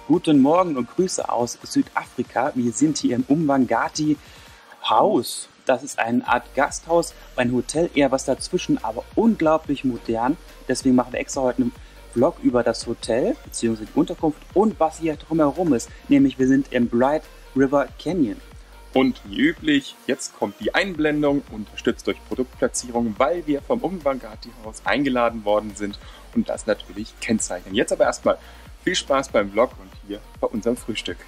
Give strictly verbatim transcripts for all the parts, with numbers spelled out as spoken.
Guten Morgen und Grüße aus Südafrika. Wir sind hier im Umwangati Haus. Das ist eine Art Gasthaus, ein Hotel, eher was dazwischen, aber unglaublich modern. Deswegen machen wir extra heute einen Vlog über das Hotel bzw. die Unterkunft und was hier drumherum ist. Nämlich wir sind im Bright River Canyon. Und wie üblich, jetzt kommt die Einblendung, unterstützt durch Produktplatzierung, weil wir vom Umwangati Haus eingeladen worden sind und das natürlich kennzeichnen. Jetzt aber erstmal viel Spaß beim Vlog und hier bei unserem Frühstück.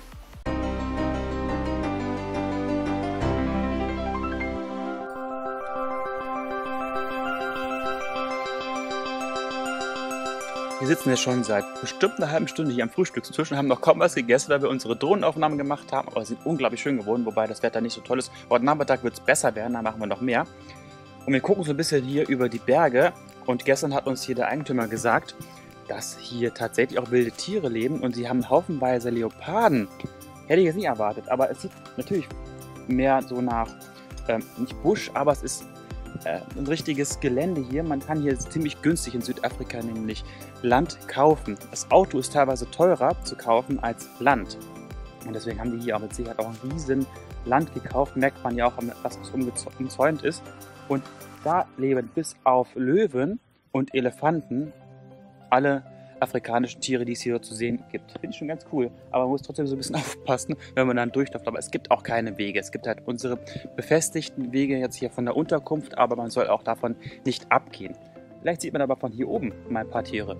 Wir sitzen jetzt schon seit bestimmt einer halben Stunde hier am Frühstückstisch und haben noch kaum was gegessen, weil wir unsere Drohnenaufnahmen gemacht haben. Aber sie sind unglaublich schön geworden, wobei das Wetter nicht so toll ist. Heute Nachmittag wird es besser werden, dann machen wir noch mehr. Und wir gucken so ein bisschen hier über die Berge. Und gestern hat uns hier der Eigentümer gesagt, dass hier tatsächlich auch wilde Tiere leben. Und sie haben haufenweise Leoparden. Hätte ich jetzt nicht erwartet, aber es sieht natürlich mehr so nach, ähm, nicht Busch, aber es ist äh, ein richtiges Gelände hier. Man kann hier ziemlich günstig in Südafrika nämlich Land kaufen. Das Auto ist teilweise teurer zu kaufen als Land. Und deswegen haben die hier auch mit Sicherheit auch ein riesen Land gekauft. Merkt man ja auch, dass es umzäunt ist. Und da leben bis auf Löwen und Elefanten alle afrikanischen Tiere, die es hier zu sehen gibt. Finde ich schon ganz cool. Aber man muss trotzdem so ein bisschen aufpassen, wenn man dann durchläuft. Aber es gibt auch keine Wege. Es gibt halt unsere befestigten Wege jetzt hier von der Unterkunft, aber man soll auch davon nicht abgehen. Vielleicht sieht man aber von hier oben mal ein paar Tiere.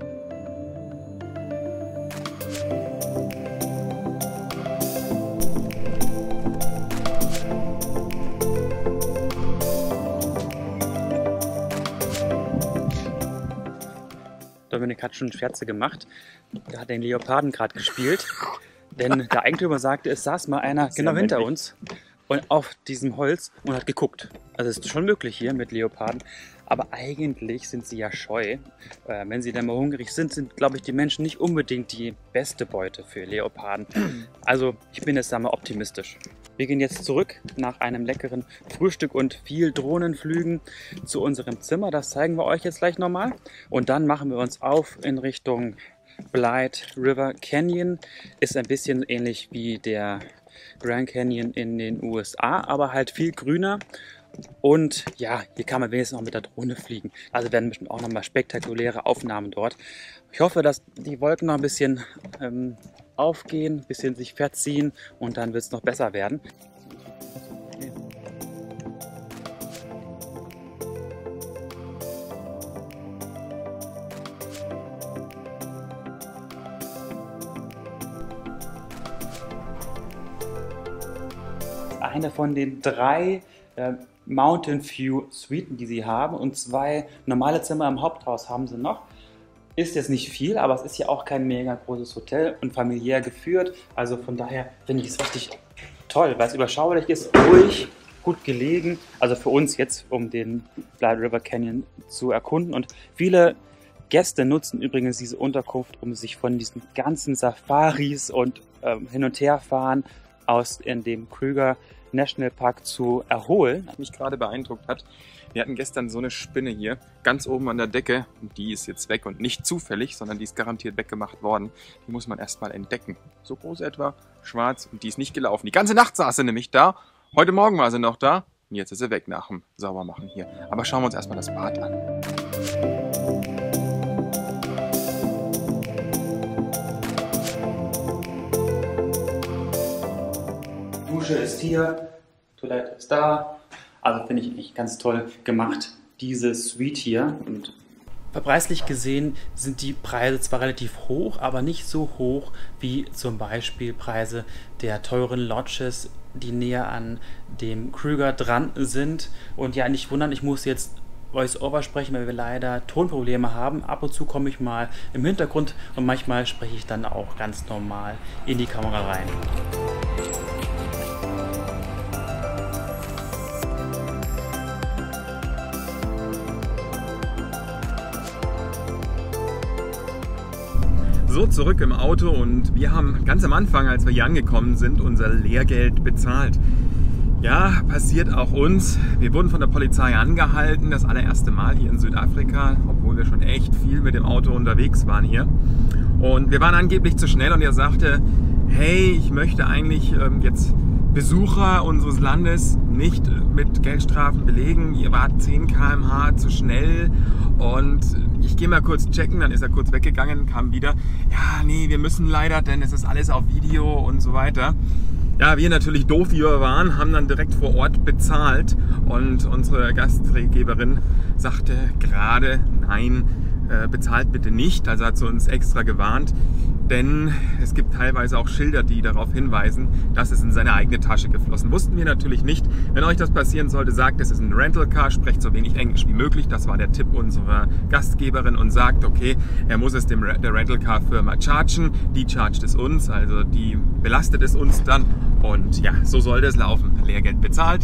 Dominik hat schon Scherze gemacht. Er hat den Leoparden gerade gespielt. Denn der Eigentümer sagte, es saß mal einer genau hinter uns und auf diesem Holz und hat geguckt. Also es ist schon möglich hier mit Leoparden. Aber eigentlich sind sie ja scheu. Äh, wenn sie dann mal hungrig sind, sind, glaube ich, die Menschen nicht unbedingt die beste Beute für Leoparden. Also ich bin jetzt da mal optimistisch. Wir gehen jetzt zurück nach einem leckeren Frühstück und viel Drohnenflügen zu unserem Zimmer. Das zeigen wir euch jetzt gleich nochmal. Und dann machen wir uns auf in Richtung Bright River Canyon. Ist ein bisschen ähnlich wie der Grand Canyon in den U S A, aber halt viel grüner. Und ja, hier kann man wenigstens noch mit der Drohne fliegen. Also werden bestimmt auch nochmal spektakuläre Aufnahmen dort. Ich hoffe, dass die Wolken noch ein bisschen ähm, aufgehen, ein bisschen sich verziehen und dann wird es noch besser werden. Eine von den drei äh, Mountain View Suiten, die sie haben, und zwei normale Zimmer im Haupthaus haben sie noch. Ist jetzt nicht viel, aber es ist ja auch kein mega großes Hotel und familiär geführt. Also von daher finde ich es richtig toll, weil es überschaulich ist, ruhig, gut gelegen. Also für uns jetzt, um den Bright River Canyon zu erkunden. Und viele Gäste nutzen übrigens diese Unterkunft, um sich von diesen ganzen Safaris und ähm, Hin- und Herfahren aus in dem Kruger National Park zu erholen. Was mich gerade beeindruckt hat, wir hatten gestern so eine Spinne hier, ganz oben an der Decke, und die ist jetzt weg und nicht zufällig, sondern die ist garantiert weggemacht worden. Die muss man erstmal entdecken. So groß etwa, schwarz, und die ist nicht gelaufen. Die ganze Nacht saß sie nämlich da, heute Morgen war sie noch da und jetzt ist sie weg nach dem Saubermachen hier. Aber schauen wir uns erstmal das Bad an. Dusche ist hier, Toilette ist da. Also finde ich echt ganz toll gemacht, diese Suite hier. Und preislich gesehen sind die Preise zwar relativ hoch, aber nicht so hoch wie zum Beispiel Preise der teuren Lodges, die näher an dem Kruger dran sind. Und ja, nicht wundern, ich muss jetzt Voice-Over sprechen, weil wir leider Tonprobleme haben. Ab und zu komme ich mal im Hintergrund und manchmal spreche ich dann auch ganz normal in die Kamera rein. So, zurück im Auto, und wir haben ganz am Anfang, als wir hier angekommen sind, unser Lehrgeld bezahlt. Ja, passiert auch uns. Wir wurden von der Polizei angehalten, das allererste Mal hier in Südafrika, obwohl wir schon echt viel mit dem Auto unterwegs waren hier. Und wir waren angeblich zu schnell und er sagte, hey, ich möchte eigentlich ähm, jetzt Besucher unseres Landes nicht mit Geldstrafen belegen. Ihr wart zehn Kilometer pro Stunde zu schnell und ich gehe mal kurz checken. Dann ist er kurz weggegangen, kam wieder. Ja, nee, wir müssen leider, denn es ist alles auf Video und so weiter. Ja, wir natürlich doof, wie wir waren, haben dann direkt vor Ort bezahlt und unsere Gastgeberin sagte gerade, nein, äh, bezahlt bitte nicht. Also hat sie uns extra gewarnt, denn es gibt teilweise auch Schilder, die darauf hinweisen, dass es in seine eigene Tasche geflossen. Wussten wir natürlich nicht. Wenn euch das passieren sollte, sagt, es ist ein Rental Car, sprecht so wenig Englisch wie möglich. Das war der Tipp unserer Gastgeberin und sagt, okay, er muss es dem, der Rental Car Firma chargen. Die chargt es uns, also die belastet es uns dann. Und ja, so sollte es laufen. Lehrgeld bezahlt.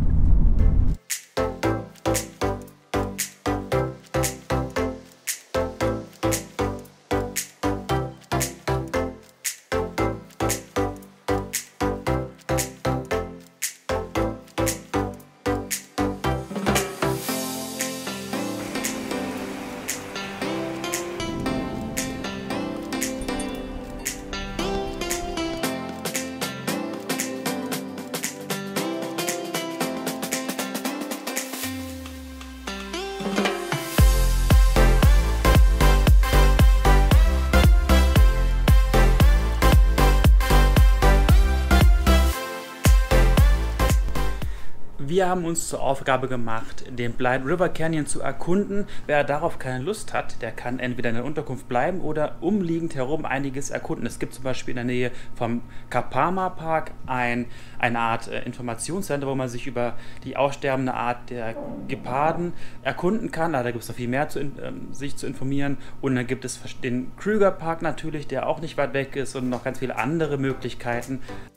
Wir haben uns zur Aufgabe gemacht, den Blind River Canyon zu erkunden. Wer darauf keine Lust hat, der kann entweder in der Unterkunft bleiben oder umliegend herum einiges erkunden. Es gibt zum Beispiel in der Nähe vom Kapama Park ein, eine Art äh, Informationscenter, wo man sich über die aussterbende Art der Geparden erkunden kann. Da gibt es noch viel mehr, zu, äh, sich zu informieren. Und dann gibt es den Kruger Park natürlich, der auch nicht weit weg ist, und noch ganz viele andere Möglichkeiten.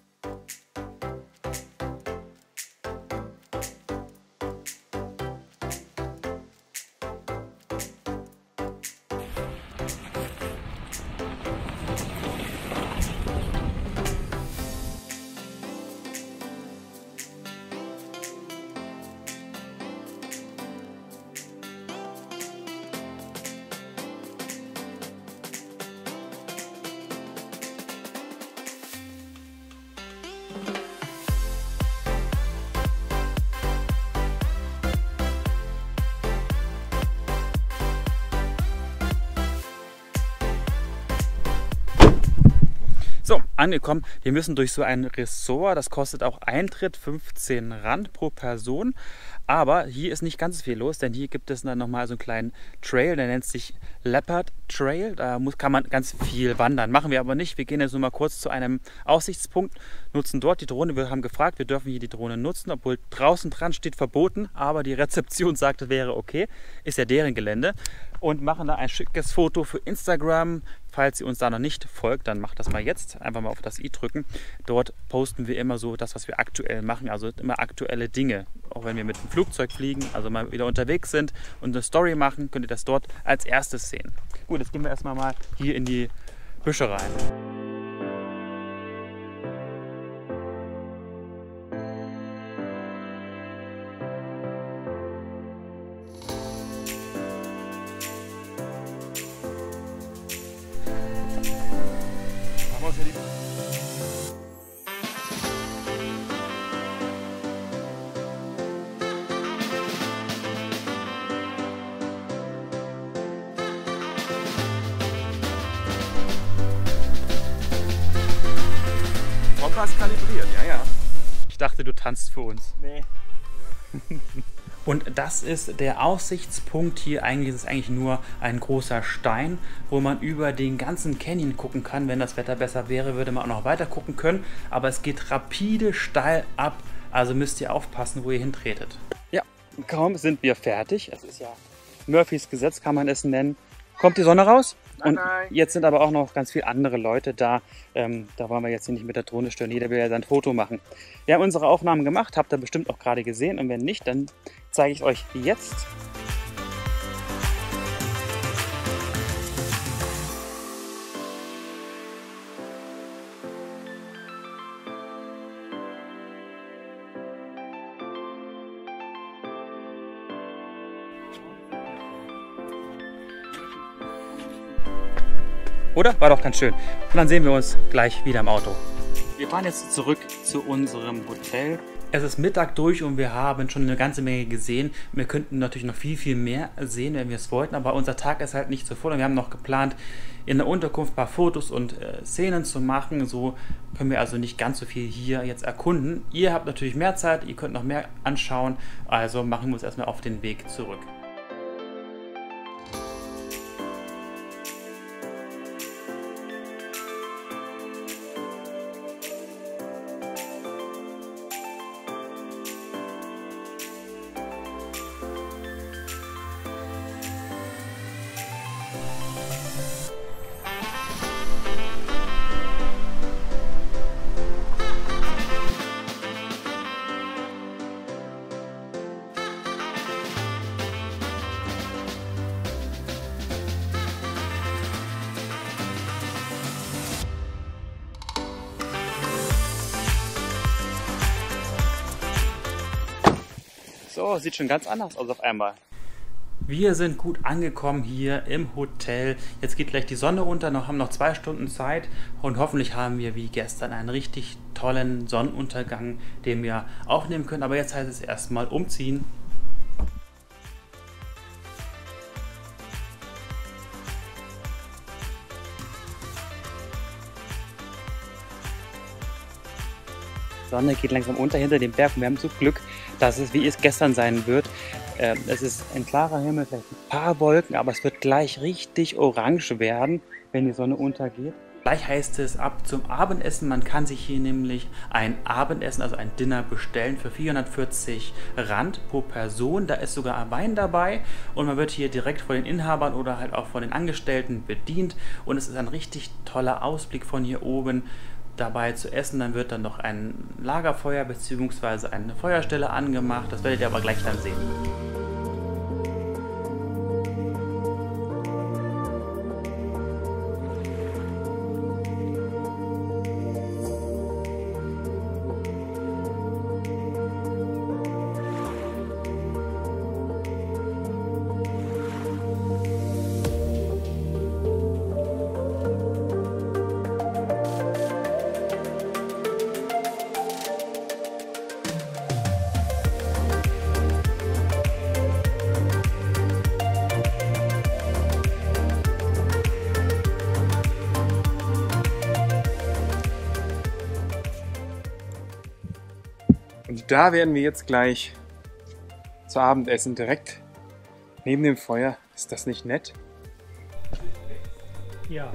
So, angekommen. Wir müssen durch so ein Ressort. Das kostet auch Eintritt, fünfzehn Rand pro Person. Aber hier ist nicht ganz so viel los, denn hier gibt es dann nochmal so einen kleinen Trail, der nennt sich Leopard Trail. Da muss, kann man ganz viel wandern. Machen wir aber nicht. Wir gehen jetzt nur mal kurz zu einem Aussichtspunkt, nutzen dort die Drohne. Wir haben gefragt, wir dürfen hier die Drohne nutzen, obwohl draußen dran steht verboten. Aber die Rezeption sagte, wäre okay. Ist ja deren Gelände. Und machen da ein schickes Foto für Instagram. Falls ihr uns da noch nicht folgt, dann macht das mal jetzt. Einfach mal auf das i drücken. Dort posten wir immer so das, was wir aktuell machen. Also immer aktuelle Dinge. Auch wenn wir mit dem Flugzeug fliegen, also mal wieder unterwegs sind und eine Story machen, könnt ihr das dort als erstes sehen. Gut, jetzt gehen wir erstmal mal hier in die Büsche rein. Kompass kalibriert, ja, ja. Ich dachte, du tanzt für uns. Nee. Und das ist der Aussichtspunkt hier. Eigentlich ist es eigentlich nur ein großer Stein, wo man über den ganzen Canyon gucken kann. Wenn das Wetter besser wäre, würde man auch noch weiter gucken können. Aber es geht rapide steil ab. Also müsst ihr aufpassen, wo ihr hintretet. Ja, kaum sind wir fertig. Es ist ja Murphys Gesetz, kann man es nennen. Kommt die Sonne raus? Und Nein, nein. Jetzt sind aber auch noch ganz viele andere Leute da. Ähm, da wollen wir jetzt nicht mit der Drohne stören. Jeder will ja sein Foto machen. Wir haben unsere Aufnahmen gemacht, habt ihr bestimmt auch gerade gesehen. Und wenn nicht, dann zeige ich euch jetzt. Oder? War doch ganz schön. Und dann sehen wir uns gleich wieder im Auto. Wir fahren jetzt zurück zu unserem Hotel. Es ist Mittag durch und wir haben schon eine ganze Menge gesehen. Wir könnten natürlich noch viel, viel mehr sehen, wenn wir es wollten, aber unser Tag ist halt nicht so voll und wir haben noch geplant, in der Unterkunft ein paar Fotos und äh, Szenen zu machen. So können wir also nicht ganz so viel hier jetzt erkunden. Ihr habt natürlich mehr Zeit, ihr könnt noch mehr anschauen, also machen wir uns erstmal auf den Weg zurück. So, sieht schon ganz anders aus auf einmal. Wir sind gut angekommen hier im Hotel. Jetzt geht gleich die Sonne unter, noch haben noch zwei Stunden Zeit und hoffentlich haben wir wie gestern einen richtig tollen Sonnenuntergang, den wir aufnehmen können. Aber jetzt heißt es erstmal umziehen. Die Sonne geht langsam unter hinter dem Berg und wir haben so Glück, dass es wie es gestern sein wird. Äh, es ist ein klarer Himmel, vielleicht ein paar Wolken, aber es wird gleich richtig orange werden, wenn die Sonne untergeht. Gleich heißt es ab zum Abendessen. Man kann sich hier nämlich ein Abendessen, also ein Dinner bestellen für vierhundertvierzig Rand pro Person. Da ist sogar Wein dabei und man wird hier direkt von den Inhabern oder halt auch von den Angestellten bedient. Und es ist ein richtig toller Ausblick von hier oben. Dabei zu essen, dann wird dann noch ein Lagerfeuer bzw. eine Feuerstelle angemacht. Das werdet ihr aber gleich dann sehen. Und da werden wir jetzt gleich zu Abend essen, direkt neben dem Feuer. Ist das nicht nett? Ja.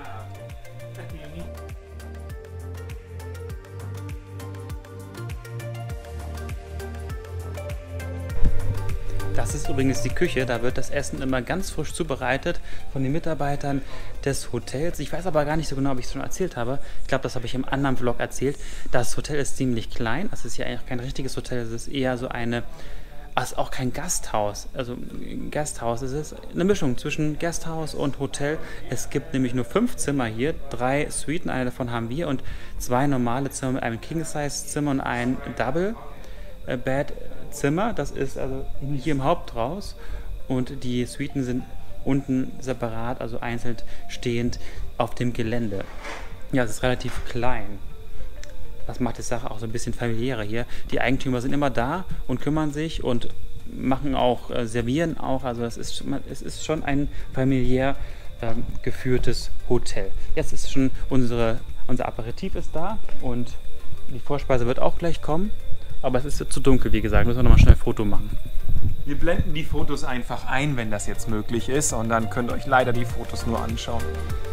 Das ist übrigens die Küche, da wird das Essen immer ganz frisch zubereitet von den Mitarbeitern des Hotels. Ich weiß aber gar nicht so genau, ob ich es schon erzählt habe. Ich glaube, das habe ich im anderen Vlog erzählt. Das Hotel ist ziemlich klein, es ist ja eigentlich kein richtiges Hotel, es ist eher so eine, also auch kein Gasthaus. Also Gasthaus, es ist eine Mischung zwischen Gasthaus und Hotel. Es gibt nämlich nur fünf Zimmer hier, drei Suiten, eine davon haben wir und zwei normale Zimmer mit einem King-Size-Zimmer und ein Double-Bed. Zimmer, das ist also hier im Haupthaus und die Suiten sind unten separat, also einzeln stehend auf dem Gelände. Ja, es ist relativ klein. Das macht die Sache auch so ein bisschen familiärer hier. Die Eigentümer sind immer da und kümmern sich und machen auch, äh, servieren auch, also es ist, es ist schon ein familiär äh, geführtes Hotel. Jetzt ist schon unsere, unser Aperitif ist da und die Vorspeise wird auch gleich kommen. Aber es ist zu dunkel, wie gesagt. Müssen wir nochmal schnell ein Foto machen. Wir blenden die Fotos einfach ein, wenn das jetzt möglich ist. Und dann könnt ihr euch leider die Fotos nur anschauen.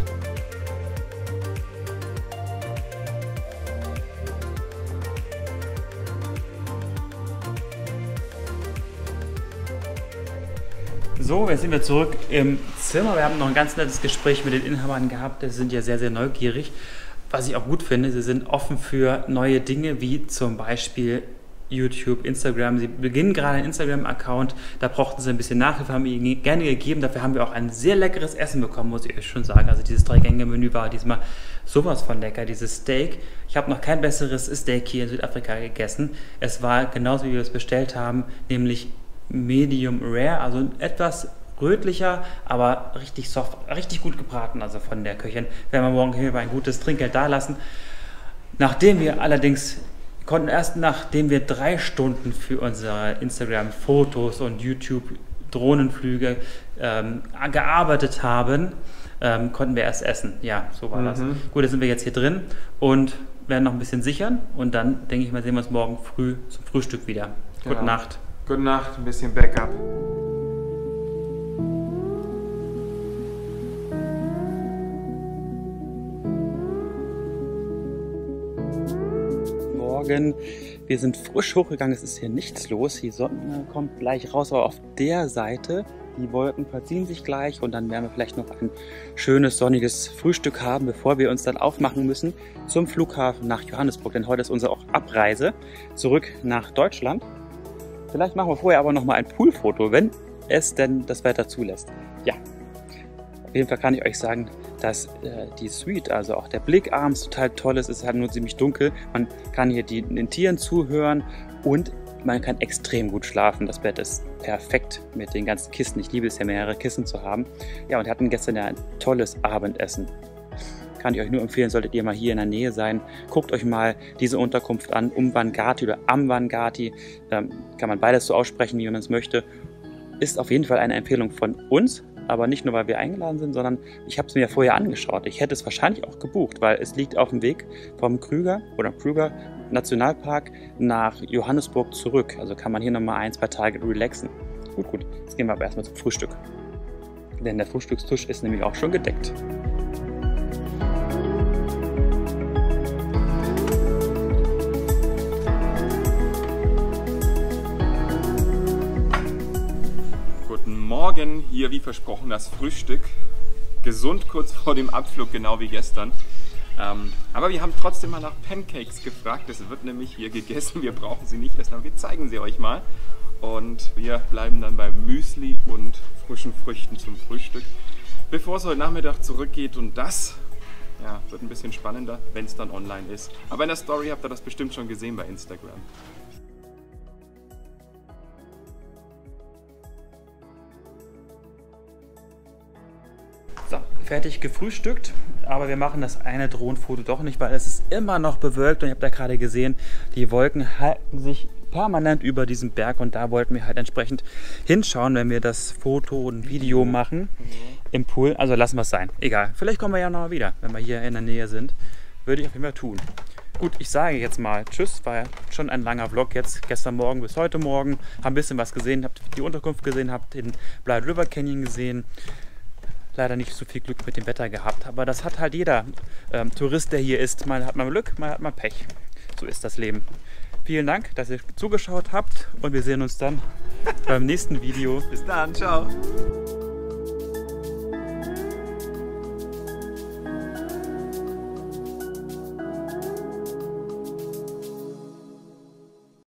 So, jetzt sind wir zurück im Zimmer. Wir haben noch ein ganz nettes Gespräch mit den Inhabern gehabt. Die sind ja sehr, sehr neugierig. Was ich auch gut finde, sie sind offen für neue Dinge, wie zum Beispiel YouTube, Instagram. Sie beginnen gerade einen Instagram-Account, da brauchten sie ein bisschen Nachhilfe, haben wir ihnen gerne gegeben. Dafür haben wir auch ein sehr leckeres Essen bekommen, muss ich euch schon sagen. Also dieses Drei-Gänge-Menü war diesmal sowas von lecker. Dieses Steak, ich habe noch kein besseres Steak hier in Südafrika gegessen. Es war genauso, wie wir es bestellt haben, nämlich Medium Rare, also etwas rötlicher, aber richtig soft, richtig gut gebraten, also von der Köchin. Werden wir morgen hier ein gutes Trinkgeld dalassen. Nachdem wir allerdings, konnten erst nachdem wir drei Stunden für unsere Instagram-Fotos und YouTube-Drohnenflüge ähm, gearbeitet haben, ähm, konnten wir erst essen. Ja, so war mhm. das. Gut, jetzt sind wir jetzt hier drin und werden noch ein bisschen sichern und dann, denke ich mal, sehen wir uns morgen früh zum Frühstück wieder. Genau. Gute Nacht. Gute Nacht, ein bisschen Backup. Morgen. Wir sind frisch hochgegangen, es ist hier nichts los. Die Sonne kommt gleich raus, aber auf der Seite, die Wolken verziehen sich gleich und dann werden wir vielleicht noch ein schönes sonniges Frühstück haben, bevor wir uns dann aufmachen müssen zum Flughafen nach Johannesburg. Denn heute ist unsere auch Abreise zurück nach Deutschland. Vielleicht machen wir vorher aber noch mal ein Poolfoto, wenn es denn das Wetter zulässt. Ja, auf jeden Fall kann ich euch sagen, dass äh, die Suite, also auch der Blick abends total toll ist. Es ist halt nur ziemlich dunkel. Man kann hier die, den Tieren zuhören und man kann extrem gut schlafen. Das Bett ist perfekt mit den ganzen Kissen. Ich liebe es ja, mehrere Kissen zu haben. Ja, und wir hatten gestern ja ein tolles Abendessen. Kann ich euch nur empfehlen, solltet ihr mal hier in der Nähe sein. Guckt euch mal diese Unterkunft an, Umvangati oder Amvangati. Ähm, kann man beides so aussprechen, wie man es möchte. Ist auf jeden Fall eine Empfehlung von uns. Aber nicht nur, weil wir eingeladen sind, sondern ich habe es mir ja vorher angeschaut. Ich hätte es wahrscheinlich auch gebucht, weil es liegt auf dem Weg vom Krüger oder Krüger Nationalpark nach Johannesburg zurück. Also kann man hier nochmal ein, zwei Tage relaxen. Gut, gut. Jetzt gehen wir aber erstmal zum Frühstück. Denn der Frühstückstisch ist nämlich auch schon gedeckt. Morgen hier, wie versprochen, das Frühstück. Gesund kurz vor dem Abflug, genau wie gestern. Ähm, aber wir haben trotzdem mal nach Pancakes gefragt. Es wird nämlich hier gegessen. Wir brauchen sie nicht essen, aber wir zeigen sie euch mal. Und wir bleiben dann bei Müsli und frischen Früchten zum Frühstück. Bevor es heute Nachmittag zurückgeht, und das ja, wird ein bisschen spannender, wenn es dann online ist. Aber in der Story habt ihr das bestimmt schon gesehen bei Instagram. So, fertig gefrühstückt, aber wir machen das eine Drohnenfoto doch nicht, weil es ist immer noch bewölkt und ihr habt ja gerade gesehen, die Wolken halten sich permanent über diesem Berg und da wollten wir halt entsprechend hinschauen, wenn wir das Foto und Video machen im Pool. Also lassen wir es sein, egal. Vielleicht kommen wir ja noch mal wieder, wenn wir hier in der Nähe sind. Würde ich auf jeden Fall tun. Gut, ich sage jetzt mal Tschüss, war ja schon ein langer Vlog jetzt, gestern Morgen bis heute Morgen. Haben ein bisschen was gesehen, habt die Unterkunft gesehen, habt den Blood River Canyon gesehen. Leider nicht so viel Glück mit dem Wetter gehabt, aber das hat halt jeder ähm, Tourist, der hier ist. Mal hat man Glück, mal hat man Pech. So ist das Leben. Vielen Dank, dass ihr zugeschaut habt und wir sehen uns dann beim nächsten Video. Bis dann, ciao.